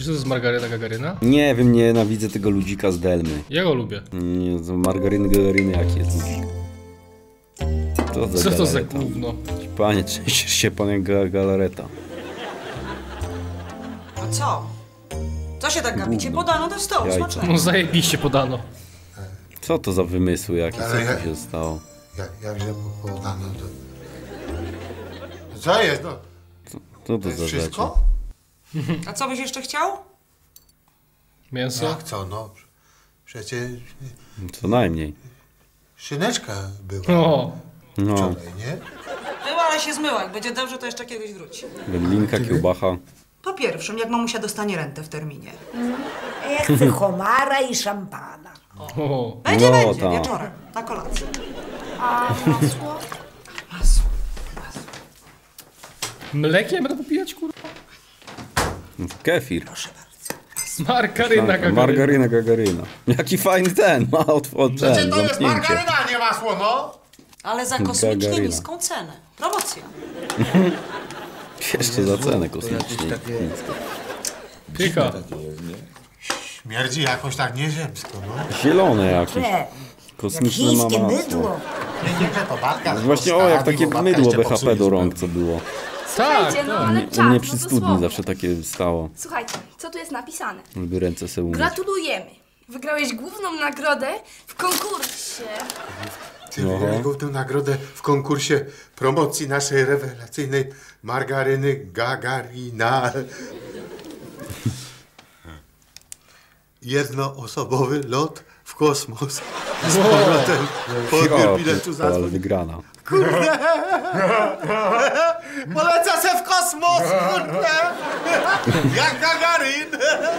co to jest margaryna Gagaryna? Nie wiem, nienawidzę tego ludzika z Delmy. Ja go lubię. Nie, to margaryny Gagaryny jaki jest ludzik. Co to za gówno? Panie, trzęsiesz się pan jak galareta. A co? Co się tak gapicie? Podano do stołu, Jajca. smacznego. No zajebiście podano. Co to za wymysły jakie, co tu się stało? Jakże podano to... Co jest, no? Co to za rzeczy? Wszystko? A co byś jeszcze chciał? Mięso? Jak co, no? Przecież Co najmniej. szyneczka była O, No, wczoraj, nie? Była, ale się zmyła. Jak będzie dobrze, to jeszcze kiedyś wróci. wędlinka, kiełbacha. Po pierwszym, jak mamusia dostanie rentę w terminie. Ja chcę homara i szampana. o. Będzie, No, będzie, tak. wieczorem, na kolację. A masło? Masło. Mlekiem będę popijać, kurwa? Kefir. Proszę bardzo. Margaryna Gagaryna. Margaryna Gagaryna. Jaki fajny ten, ma ten, Przecież to jest zamknięcie. margaryna, a nie masło, no! Ale za kosmicznie Gagaryna. niską cenę. Promocja. Jeszcze za cenę kosmicznie. Pycha. Śmierdzi jakoś tak nieziemsko, no. Zielone jakieś. Nie, jak Kosmiczne chińskie ma mydło. masło. Nie, że to babka. Właśnie o, jak takie babka mydło jeszcze BHP popsuje do rąk, zupełnie. co było. Tak, Słuchajcie, no tak. ale U czas, mnie no przy to studni słowo. zawsze takie stało, Słuchajcie, co tu jest napisane? żeby ręce se umyć. Gratulujemy! Wygrałeś główną nagrodę w konkursie. Ty wygrałeś główną nagrodę w konkursie promocji naszej rewelacyjnej margaryny Gagarina. Jednoosobowy lot w kosmos. Z powrotem po odbiór biletu za ale wygrana. Poleca se w kosmos, kurde! Jak Gagarin!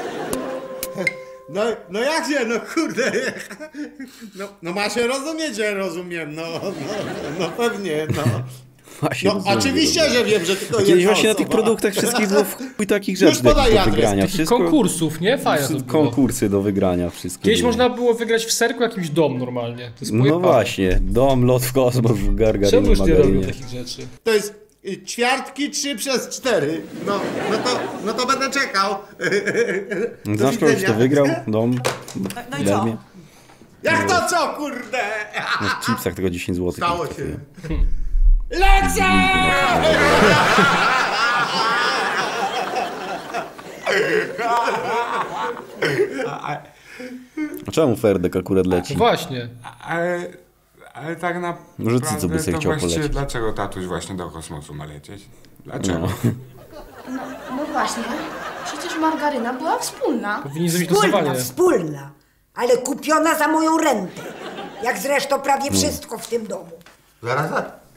No jak się, no kurde. No ma się rozumieć, że rozumiem, no pewnie, no. Właśnie No rozumiem, oczywiście, dobra. że wiem, że tylko Kiedyś jedna właśnie na tych osoba. produktach wszystkich było w chuj takich rzeczy podaj do adres. wygrania. Takich Wszystko, konkursów, nie? Fajne to było. konkursy do wygrania wszystkie. Kiedyś były. można było wygrać w serku jakimś dom normalnie. To jest No pojebane. właśnie, dom, lot w kosmos, w Gargarynie, Czemu już nie robią Magarynie. takich rzeczy? To jest ćwiartki 3/4. No to będę czekał. Do Znasz kogoś, widzenia. kto wygrał dom? No i w co? Delmie? Jak to co, kurde? No w chipsach tylko 10 zł. Stało się. Lecę! A czemu Ferdek akurat leci? Właśnie. Ale tak Może naprawdę ty, co by sobie to chciał właściwie polecieć? dlaczego tatuś właśnie do kosmosu ma lecieć? Dlaczego? No. No właśnie, przecież margaryna była wspólna. Powinni zrobić Wspólna, losowanie. wspólna, ale kupiona za moją rentę. Jak zresztą prawie wszystko w tym domu. Zaraz.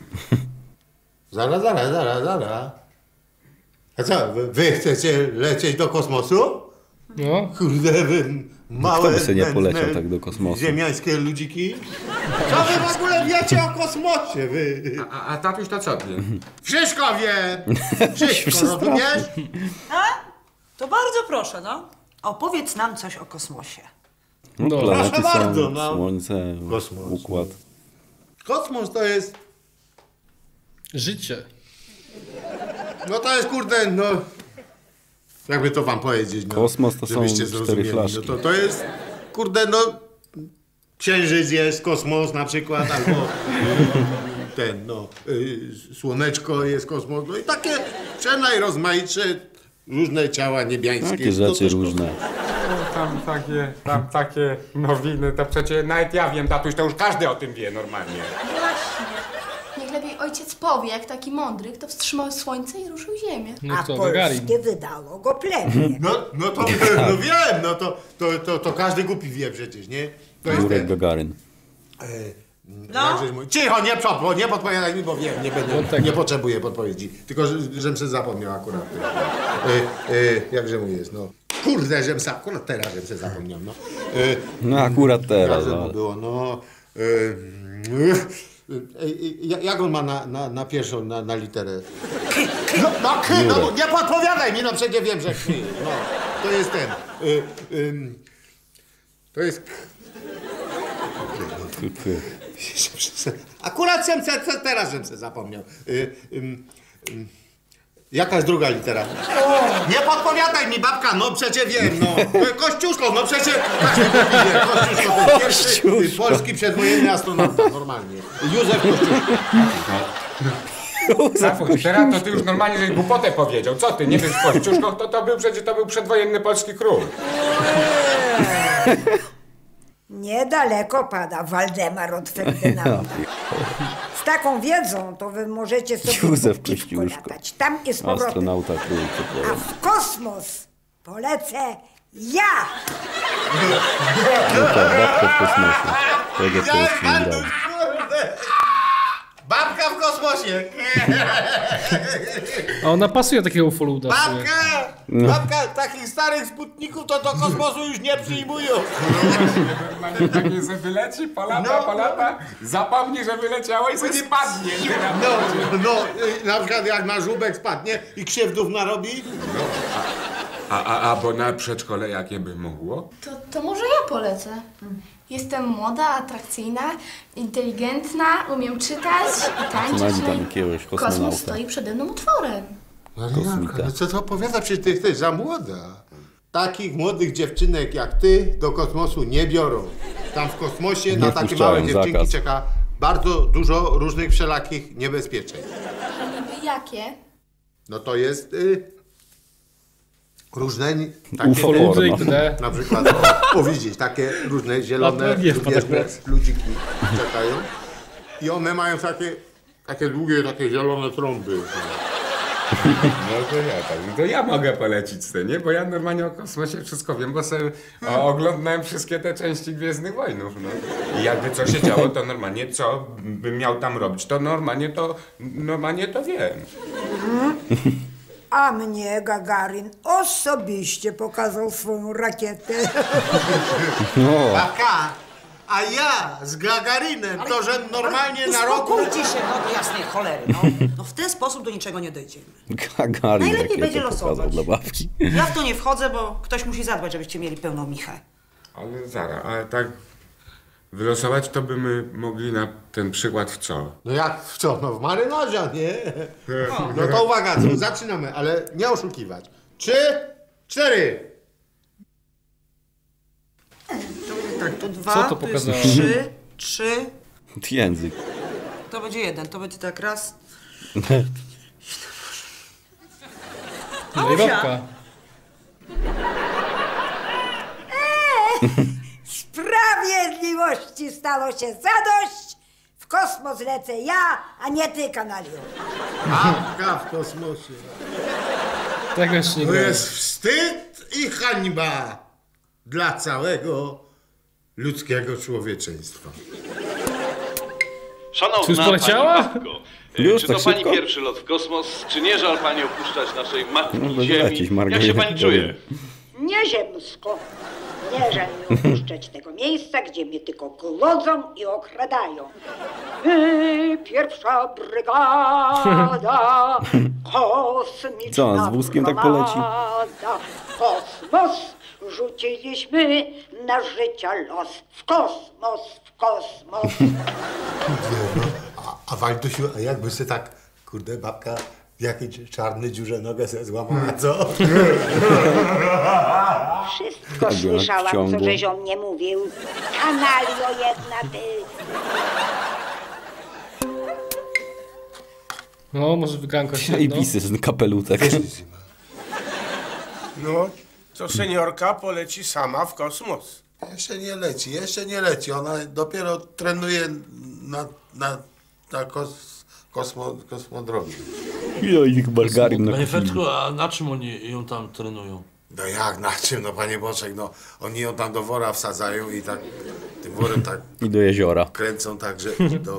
A co, wy chcecie lecieć do kosmosu? No. Kurde, wy małe, Kto by sobie nie nędzne, poleciał tak do kosmosu? ziemiańskie ludziki? Co wy w ogóle wiecie o kosmosie, wy? A tatuś to co wie? Wszystko wie! Wszystko, rozumiesz? To bardzo proszę, no. Opowiedz nam coś o kosmosie. No, planety Proszę są, bardzo, no. słońce, Kosmos. układ. Kosmos to jest, Życie. no to jest kurde, no... Jakby to wam powiedzieć, no. Kosmos to są żebyście 4 zrozumieli. flaszki. No to jest, kurde, no... Księżyc jest, kosmos na przykład, albo ten, no... Słoneczko jest kosmos, no i takie przenajrozmaitsze różne ciała niebiańskie. Takie To rzeczy też różne. Tam takie nowiny, to przecież nawet ja wiem, tatuś, to już każdy o tym wie normalnie. Właśnie. Niech lepiej ojciec powie, jak taki mądry, kto wstrzymał słońce i ruszył ziemię. No A co, Gagarin. polskie wydało go plemię. No to no wiem, no to każdy głupi wie przecież, nie? To jest Jurek ten, Gagarin. No. Cicho, nie podpowiadaj mi, bo wiem, nie będę, Wątek. nie potrzebuję podpowiedzi. Tylko, żebym się zapomniał akurat. Jakże mu jest, no. Kurde, żebym se akurat teraz, żebym się zapomniał, no. No akurat teraz, Jakże mu ale... było, no. Jak on ma na pierwszą, na literę? No, nie podpowiadaj mi, no przecież wiem, że kry. No, to jest ten. To jest... Akurat teraz żebym se zapomniał. Jaka jest druga litera? Nie podpowiadaj mi, babka, no przecież wiem, no. Kościuszko, no przecież każdy wie, Kościuszko to pierwszy polski przedwojenny astronauta, normalnie. Józef Kościuszko. Zafuj, teraz to ty już normalnie żeś głupotę powiedział. Co ty, nie wiesz Kościuszko? To był przecież przedwojenny polski król. Niedaleko pada Waldemar od Ferdynanda. Z taką wiedzą to wy możecie sobie Józef po piwku Kościuszko. latać. Tam i z powrotem. Astronauta król, co A powiem. w kosmos polecę ja! No tak, babka w kosmosie. Tego co jest nie grał. Babka w kosmosie. A ona pasuje do takiego ufoluda. Babka takich starych sputników to do kosmosu już nie przyjmują. Normalnie takie, że wyleci, polata, zapomni, że wyleciało i sobie spadnie. Na przykład jak na żółbek spadnie i krzywdów narobi. A bo na przedszkole jakie by mogło? To może ja polecę. Jestem młoda, atrakcyjna, inteligentna, umiem czytać i tańczyć. Znajdzie tam jakiegoś Kosmos kosmonauta. stoi przede mną otworem. Kosmita. Ale co to opowiada? Przecież ty jesteś za młoda. Takich młodych dziewczynek jak ty do kosmosu nie biorą. Tam w kosmosie na takie wpuszczają, małe dziewczynki zakaz. czeka bardzo dużo różnych wszelakich niebezpieczeństw. A niby jakie? No to jest różne takie, Ufoludy i Porno. td. na przykład widzieć, takie różne zielone A to nie wpadek wieczne raz. ludziki czekają i one mają takie długie, takie zielone trąby. No to ja tak. To ja mogę polecić scenie, bo ja normalnie o kosmosie wszystko wiem, bo sobie oglądałem wszystkie te części Gwiezdnych Wojnów. No. I jakby co się działo, to normalnie co bym miał tam robić, to normalnie to wiem. A mnie Gagarin osobiście pokazał swoją rakietę. Babka, a ja z Gagarinem, to że normalnie na roku... Uspokójcie się, no do jasnej cholery, no. No w ten sposób do niczego nie dojdziemy. Gagarin Najlepiej będzie rakietę pokazał losować. dla babki. Ja w to nie wchodzę, bo ktoś musi zadbać, żebyście mieli pełną michę. Ale zaraz, ale tak wylosować to by my mogli na ten przykład w co? No jak w co? No w marynarza, nie? No to uwaga, zaczynamy, ale nie oszukiwać. 3, 4. Tak, to 2, Co to pokazało? 3. Język. To będzie 1, to będzie tak raz. No i babka. Sprawiedliwości stało się zadość. W kosmos lecę ja, a nie ty, kanalio. Babka w kosmosie. Tego jeszcze nie To grałem. jest wstyd i hańba dla całego ludzkiego człowieczeństwa. Szanowna Czy już poleciała? pani matko, Już czy tak to pani szybko? pierwszy lot w kosmos? Czy nie żal pani opuszczać naszej matki No, będzie Ziemi? lecieć, Jak Margarita się pani czuje? Nieziemsko. Nie żal mi opuszczać tego miejsca, gdzie mnie tylko głodzą i okradają. My, pierwsza brygada, kosmiczna Co, z wózkiem tak poleci? brygada. Kosmos rzuciliśmy na życia los. W kosmos, w kosmos. A Waldusiu, a jakby się tak, kurde, babka w jakiejś czarnej dziurze nogę sobie złamała, co? Wszystko Tak, słyszałam, co wciągło. żeś o mnie mówił. Kanalio jedna ty. No, może wygranko się. I No. pisy z kapelutek. No, to seniorka poleci sama w kosmos. Jeszcze nie leci. Ona dopiero trenuje na kosmodromie. Ja i margarin na Panie kuchni. Fertku, a na czym oni ją tam trenują? No jak, na czym, no panie Boczek, no oni ją tam do wora wsadzają i tak tym worem tak I do jeziora. kręcą tak, że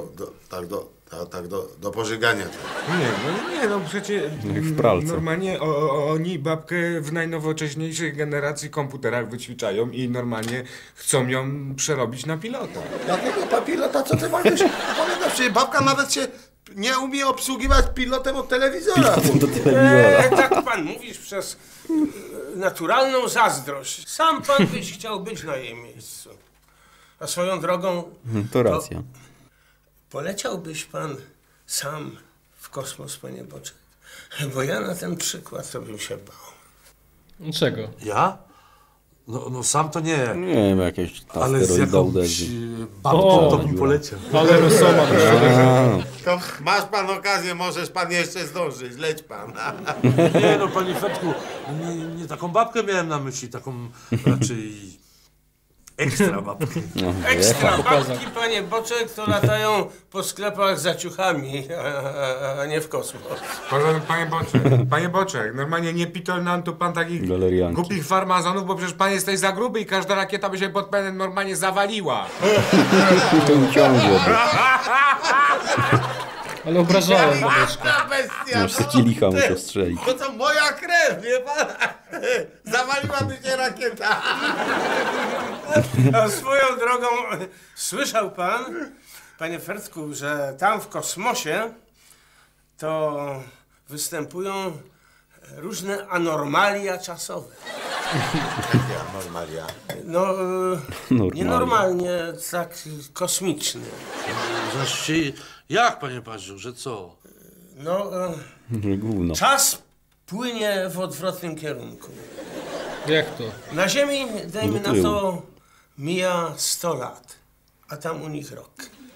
do pożygania. No przecież Jak w pralce. normalnie oni babkę w najnowocześniejszej generacji komputerach wyćwiczają i normalnie chcą ją przerobić na pilota. Jakiego pilota, co ty Walduś? Pamiętasz, przecież babka nawet się nie umie obsługiwać pilotem od telewizora. Do telewizora. Tak pan mówisz przez naturalną zazdrość. Sam pan byś chciał być na jej miejscu. A swoją drogą, To racja. poleciałbyś pan sam w kosmos, panie Boczek? Bo ja na ten przykład to bym się bał. Czego? Ja? No sam to nie. Nie wiem, jakieś Ale z asteroida jakąś uderzy. babką to bym poleciał. Ale Rosoma. To masz pan okazję, możesz pan jeszcze zdążyć, leć pan. Nie no, panie Fertku, nie taką babkę miałem na myśli, taką raczej ekstra babkę. No, Ekstra babki, panie Boczek, to latają po sklepach za ciuchami, a nie w kosmos. Panie Boczek, normalnie nie pitol nam tu pan takich Galerianki. głupich farmazonów, bo przecież pan jesteś za gruby i każda rakieta by się pod panem normalnie zawaliła. To ciągle. Ale obrażałem babeczkę. Ta bestia, Aż se kielicha muszę strzelić. bo to moja krew, wie pan? Zawaliłaby się rakieta. A swoją drogą, słyszał pan, panie Fertku, że tam w kosmosie to występują różne anormalia czasowe. Ja, normalia. No, Normalnie. nienormalnie, tak kosmicznie. Znaczy, jak, panie Paździu, że co? No, Że gówno. czas płynie w odwrotnym kierunku. Jak to? Na Ziemi, dajmy Do na tyłu. to, mija 100 lat, a tam u nich rok.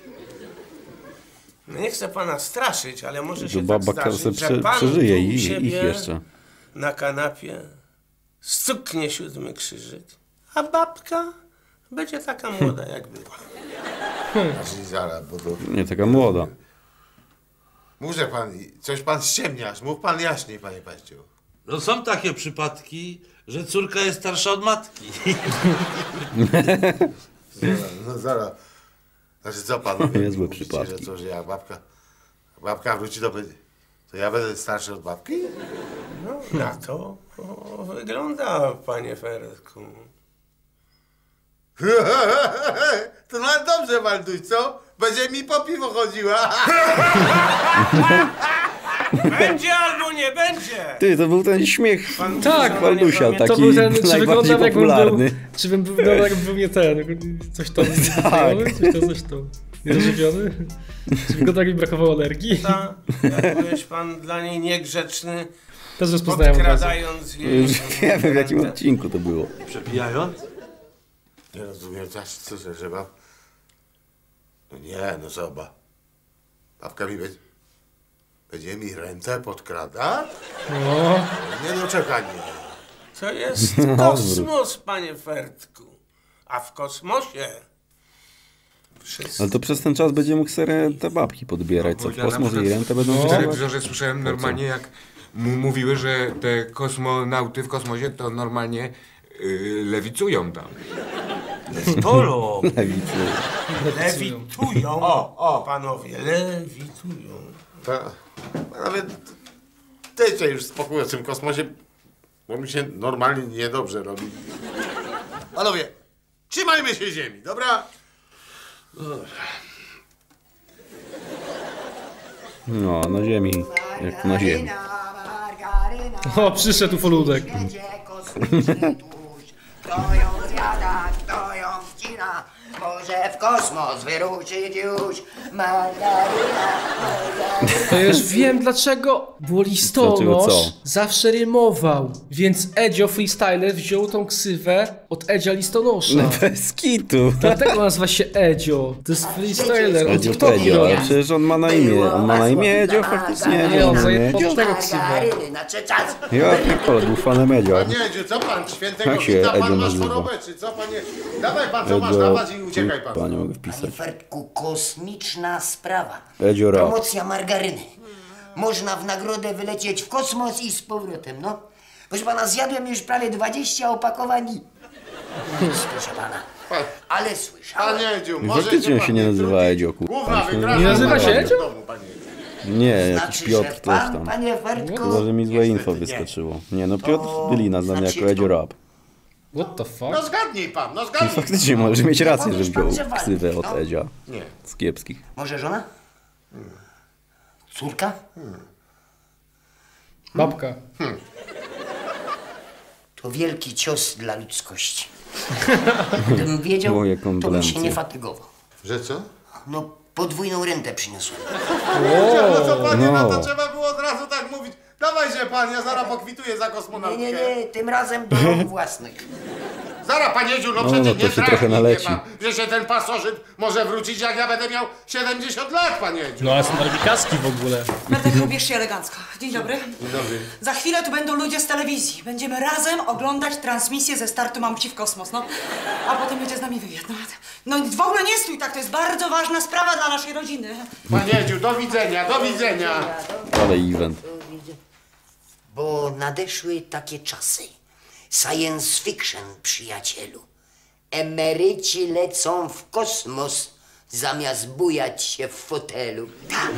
No nie chcę pana straszyć, ale może To się tak baba zdarzyć, se że pan przeżyje tu u i ich siebie jeszcze. na kanapie stuknie 7 krzyżyk, a babka będzie taka młoda, jak była. Znaczy, zaraz, bo to... Nie, taka młoda. Muszę pan, coś pan ściemniasz, mów pan jaśniej, panie Paździu. No są takie przypadki, że córka jest starsza od matki. No zaraz. Znaczy co pan Niezłe mówicie, przypadki. że co, że jak babka wróci, to ja będę starszy od babki? No, na to wygląda, panie Fertku. To nawet dobrze, Walduś, co? Będzie mi po piwo chodziła. Będzie albo nie będzie! Ty, to był ten śmiech Tak, Waldusia, taki to był ten, czy najbardziej wyglądam jakbym był, popularny. czy bym wyglądał jakbym nie ten, coś tam, Tak. coś tam, niedożywiony? Czy wygląda jakby brakowało energii? Ta, jak byłeś pan dla niej niegrzeczny, Też rozpoznałem od razu. podkradając jej... Już nie wiem, w jakim odcinku to było. Przepijając? Nie rozumiem, co, że bab... No nie, no co, babka mi będzie mi rentę podkradać? No, Niedoczekanie. To jest kosmos, panie Fertku. A w kosmosie wszyscy... Ale to przez ten czas będzie mógł sobie te babki podbierać, co w Ja na kosmos i przykład rentę będą w wysyłać? telewizorze słyszałem normalnie, jak mówiły, że te kosmonauty w kosmosie to normalnie lewicują tam. Sporo! Lewitują, panowie, lewitują. Nawet dajcie już spokój o tym kosmosie, bo mi się normalnie niedobrze robi. Panowie, trzymajmy się ziemi, dobra? No, na ziemi, jak na ziemi. o, przyszedł ufoludek. Będzie kosmiczny tłuszcz. Kto ją zjada, kto ją wcina, może w kosmos wyruszyć już. Margaryna, margaryna. To już wiem dlaczego, bo Dlaczego listonosz co? zawsze rymował, więc Edzio Freestyler wziął tą ksywę od Edzia Listonosza. Bez kitu. Dlatego nazywa się Edzio, to jest freestyler, on Edzio TikToki Edzio, ale robi. przecież on ma na imię. On ma na imię Edzio, faktycznie. Nie, on Edzio. zaje Edzio. pod tego ksywę. Margaryny na czas. Ja pierdolę, był fanem Edzio. Panie Edziu, co pan świętego Jak się wita, Edzio pan masz nazywa? chorobę, czy co, panie? Dawaj pan, co masz Edzio, dawać i uciekaj pan. nie mogę Panie wpisać. Fertku, kosmiczna sprawa. Edzio rap. Promocja margaryny. Można w nagrodę wylecieć w kosmos i z powrotem, no. Proszę pana, zjadłem już prawie 20 opakowań i... Nic, proszę pana. Ale słyszałem... Panie Edziu, Faktycznie on się nie nazywa Edzio, Główna kurwa. wygrana. Nie nazywa się Edzio? w domu, panie Edziu. Nie, jakiś Znaczy, Piotr że coś pan, tam. panie Fertku... Chyba, że mi złe info wyskoczyło. Nie, no Piotr Bylina znany znaczy jako Edzio to- rap. What the fuck? No zgadnij pan, no I zgadnij. faktycznie możesz mieć rację, że Powiesz pan, wziął że walczy, ksywę no. od Edzia. Nie. Z kiepskich. Może żona? Córka? Babka. To wielki cios dla ludzkości. Gdybym wiedział, Moje to bym się kondolencje. nie fatygował. Że co? No, podwójną rentę przyniosłem. No co panie, no to No. trzeba było od razu tak mówić. Dawajże pan, ja zaraz pokwituję za kosmonautkę. Nie, tym razem do rąk własnych. Zaraz, panie Edziu, no No, przecież no to nie się trochę trafi, naleci. wie pan, że się ten pasożyt może wrócić, jak ja będę miał 70 lat, panie Edziu. No ale są narwikaski w ogóle. Bertek, ubierz się elegancko. Dzień dobry. Dzień dobry. Za chwilę tu będą ludzie z telewizji. Będziemy razem oglądać transmisję ze startu Mamusi w kosmos, no. A potem będzie z nami wywiad, no. No w ogóle nie stój tak, to jest bardzo ważna sprawa dla naszej rodziny. Panie Edziu, do widzenia, do widzenia. Ale event. Bo nadeszły takie czasy. Science fiction, przyjacielu. Emeryci lecą w kosmos, zamiast bujać się w fotelu.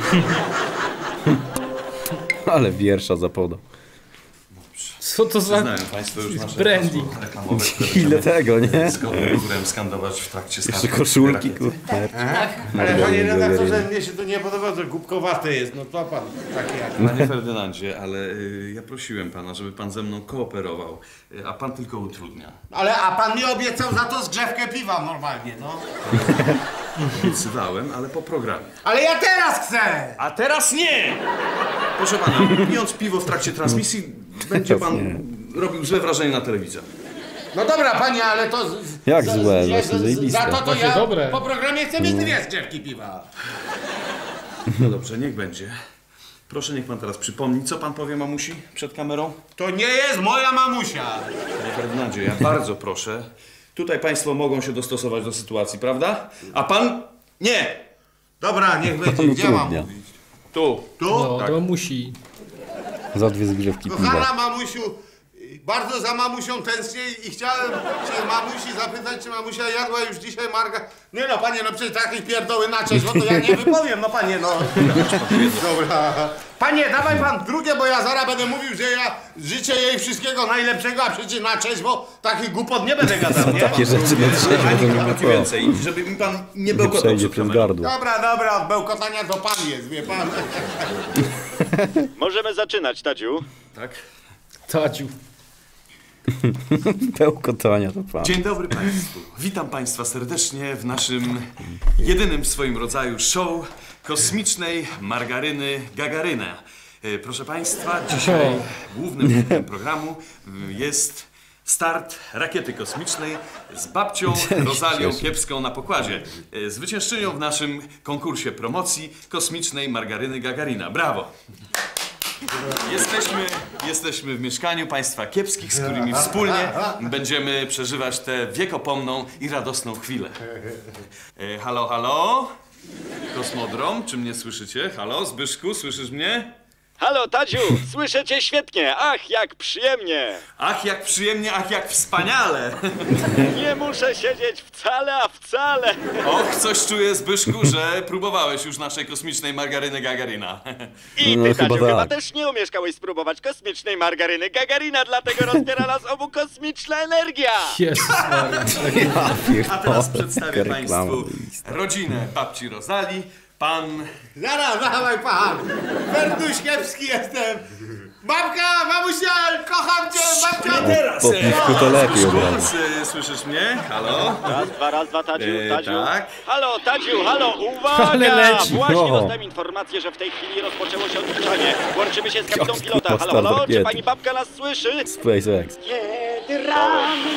Ale wiersza zapodał. Co to za Znają Państwo już nasze branding? hasło reklamowe, które Ile tego, nie? z górem skandować w trakcie startu. Jeszcze koszulki, rakiety. Ale panie redaktorze, mnie się to nie podoba, że głupkowate jest, no to pan takie jak... Panie Ferdynandzie, ale ja prosiłem pana, żeby pan ze mną kooperował, a pan tylko utrudnia. A pan mi obiecał za to zgrzewkę piwa normalnie, no. Obiecywałem, ale po programie. Ale ja teraz chcę! A teraz nie! Proszę pana, pijąc piwo w trakcie transmisji, będzie pan robił złe wrażenie na telewizor. No dobra, panie, ale to... Jak złe, właśnie zajebiste. Za to Właśnie ja dobre. po programie chcę mieć 2 zgrzewki piwa. No dobrze, niech będzie. Proszę, niech pan teraz przypomni, co pan powie mamusi przed kamerą? To nie jest moja mamusia. Panie Ferdynandzie, ja bardzo proszę. Tutaj państwo mogą się dostosować do sytuacji, prawda? A pan nie! Dobra, niech będzie. Gdzie mam utrudnia. mówić? Tu. Tu? No, to musi. Za 2 zgrzewki Kochana piwa. mamusiu, bardzo za mamusią tęsknię i chciałem się mamusi zapytać, czy mamusia jadła już dzisiaj Nie no, panie, no przecież takiej pierdoły na cześć, bo to ja nie wypowiem, no panie, no. Dobra. Panie, dawaj pan drugie, bo ja zaraz będę mówił, że ja życzę jej wszystkiego najlepszego, a przecież na cześć, bo takich głupot nie będę gadał, nie? Takie rzeczy na trzeźwo to nie ma co. więcej, żeby mi pan nie Nie bełkotał przejdzie przed przez kamerą. gardło. Dobra, od bełkotania to pan jest, wie pan. Możemy zaczynać, Tadziu. Tak? Tadziu. Bełkotania to pan. Dzień dobry państwu. Witam państwa serdecznie w naszym jedynym w swoim rodzaju show kosmicznej margaryny Gagaryna. Proszę państwa, dzisiaj głównym punktem programu jest start rakiety kosmicznej z babcią Rozalią Kiepską na pokładzie. Zwyciężczynią w naszym konkursie promocji kosmicznej margaryny Gagarina. Brawo! Jesteśmy w mieszkaniu państwa kiepskich, z którymi wspólnie będziemy przeżywać tę wiekopomną i radosną chwilę. Halo, halo? Kosmodrom, czy mnie słyszycie? Halo, Zbyszku, słyszysz mnie? Halo, Tadziu, słyszę cię świetnie. Ach, jak przyjemnie. Ach, jak przyjemnie, ach, jak wspaniale! Nie muszę siedzieć wcale, a wcale. Och, coś czuję, Zbyszku, że próbowałeś już naszej kosmicznej margaryny Gagarina. I No, ty, chyba Tadziu, chyba tak. też nie umieszkałeś spróbować kosmicznej margaryny Gagarina, dlatego rozbiera nas obu kosmiczna energia. Jezus Maria. A teraz przedstawię Taka reklama państwu wyjista. rodzinę babci Rozali. Pan... Zaraz, dawaj pan. Ferduś Kiepski jestem. Babka, mamusia, kocham cię, babcia. Teraz! Po piwku to lepiej od razu. Słyszysz mnie? Halo? Raz, dwa, Tadziu, Tadziu. Tak. Halo, Tadziu, halo, uwaga! Ale leci. Właśnie No. dostałem informację, że w tej chwili rozpoczęło się odliczanie. Łączymy się z kapitą Jak pilota. kurwa Halo, halo, start czy rakiety. pani babka nas słyszy? SpaceX. Kiedy rany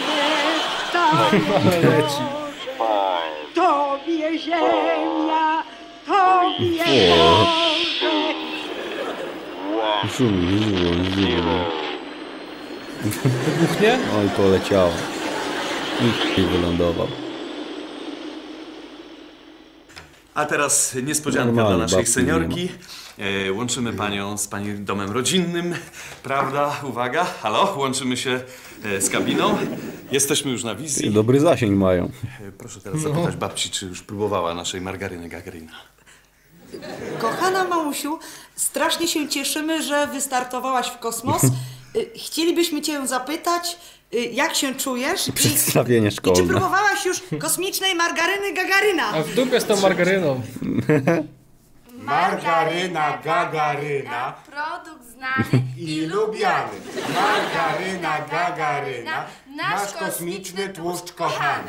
Leci. Tobie ziemia, Tobie morze. Wybuchnie? Oj, poleciało. Nikt nie wylądował. A teraz niespodzianka Normalnie, dla naszej babki seniorki. Łączymy panią z pani domem rodzinnym, prawda? Uwaga, halo, łączymy się z kabiną. Jesteśmy już na wizji. Dobry zasięg mają. Proszę teraz zapytać babci, czy już próbowała naszej margaryny Gagarina. Kochana mamusiu, strasznie się cieszymy, że wystartowałaś w kosmos. Chcielibyśmy cię zapytać, jak się czujesz Przedstawienie i czy szkolne. próbowałaś już kosmicznej margaryny Gagaryna? A w dupie z tą margaryną. Margaryna Gagaryna, produkt znany I lubiany. Margaryna Gagaryna, nasz kosmiczny tłuszcz kochany.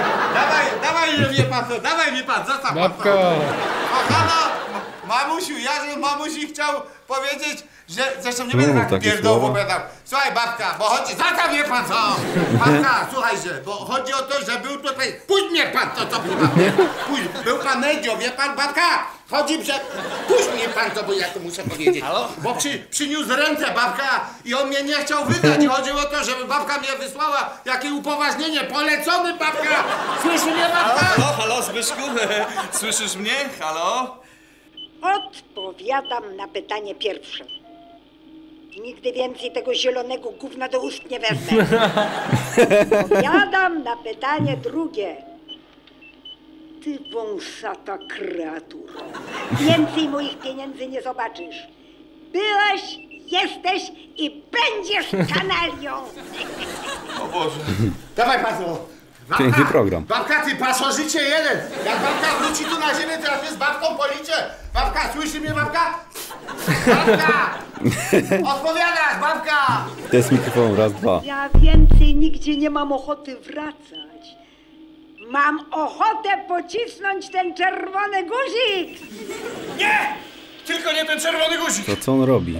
Dawaj mnie pan, zostaw pan Babka. to. Kochana mamusiu, ja bym mamusi chciał powiedzieć, Zresztą nie będę tak takie pierdołów słowa. opowiadał. Słuchaj, babka, bo chodzi... Zatem wie pan co? Babka, słuchajcie, bo chodzi o to, że był tutaj... Puść mnie pan, to chyba. Był pan Edzio, wie pan, babka? Chodzi, że... Puść mnie pan to, bo ja to muszę powiedzieć. Halo? Bo przyniósł ręce babka i on mnie nie chciał wydać. Chodziło o to, żeby babka mnie wysłała jakie upoważnienie. Polecony babka! Słyszy mnie babka? Halo, Zbyszku? Słyszysz mnie? Halo? Odpowiadam na pytanie pierwsze. Nigdy więcej tego zielonego gówna do ust nie wezmę. Odpowiadam na pytanie drugie. Ty wąsata kreaturo. Więcej moich pieniędzy nie zobaczysz. Byłeś, jesteś i będziesz kanalią. O Boże. Dawaj, paso. Piękny program. Babka, ty pasożycie jeden. Jak babka wróci tu na ziemię, to ja się z babką policzę. Babka, słyszy mnie babka? Babka! Odpowiadasz, babka! To jest mikrofon, raz, dwa. Ja więcej nigdzie nie mam ochoty wracać. Mam ochotę pocisnąć ten czerwony guzik. Nie! Tylko nie ten czerwony guzik! To co on robi?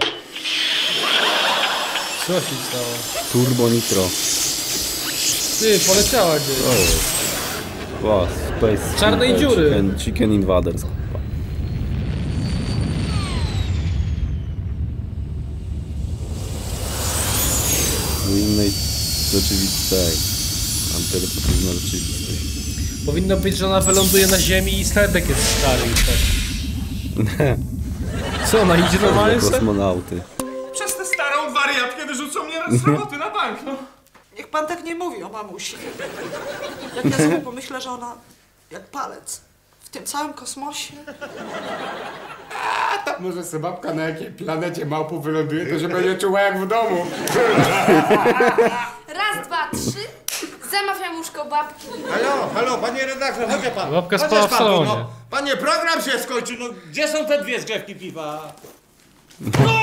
Co się stało? Turbo Nitro. Ty, poleciała gdzieś. To jest. Wow, Space... Czarnej dziury. Chicken Invaders. W innej rzeczywistości. Alternatywna rzeczywistość. Powinno być, że ona wyląduje na ziemi i Snedek jest stary już tak. Co, ona idzie normalnie sobie? Kosmonauty. Przez tę starą wariatkę wyrzucą mnie z roboty na bank, no. Niech pan tak nie mówi o mamusi. Jak ja sobie pomyślę, że ona jak palec w tym całym kosmosie. A tam może sobie babka na jakiej planecie małpów wyląduje, to się będzie czuła jak w domu. Raz, dwa, trzy. Zamawiam łóżko babki. Halo, panie redaktor, chodź pan. Babka Chociaż spała w pan, salonie. no. Panie, program się skończył, no gdzie są te dwie zgrzewki piwa? No!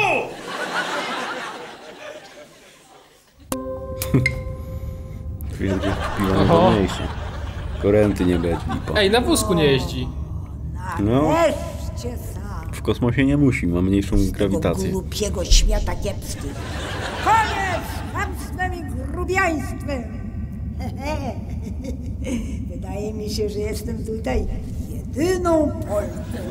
Twierdzi, piwa mniejsze. Korenty nie będzie lipa. Ej, na wózku nie jeździ. No, Nareszcie sam. w kosmosie nie musi, ma mniejszą grawitację. Głupiego świata kiepskich. Koniec z chamstwem i grubiaństwem. Wydaje mi się, że jestem tutaj jedyną Polką.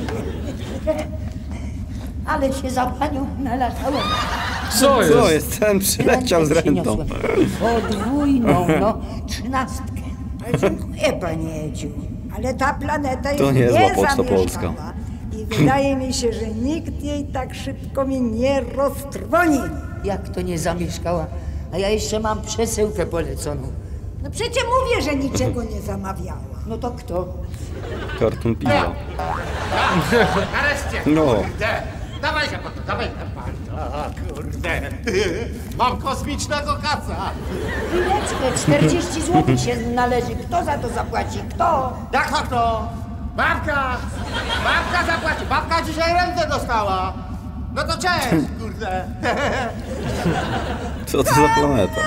Ale się za panią nalatałem. Co jest? Co jest? Ten przyleciał z rentą. Podwójną, no, 13. Dziękuję, panie Edziu. Ale ta planeta jest To niezła Poczta Polska. niezamieszkała. I wydaje mi się, że nikt jej tak szybko mi nie roztrwoni. Jak to nie zamieszkała? A ja jeszcze mam przesyłkę poleconą. No przecież mówię, że niczego nie zamawiała. No to kto? Karton piwa. Nareszcie! No. Kurde. Dawaj się pan, dawaj pan. O, kurde. Mam kosmicznego kaca. Chwileczkę, 40 zł się należy. Kto za to zapłaci? Kto? Jak to kto? Babka! Babka zapłaci. Babka dzisiaj rentę dostała. No to cześć, kurde. Co to za planeta?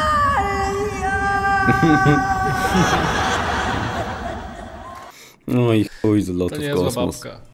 No i chuj z To lotu w niezła kosmos. babka.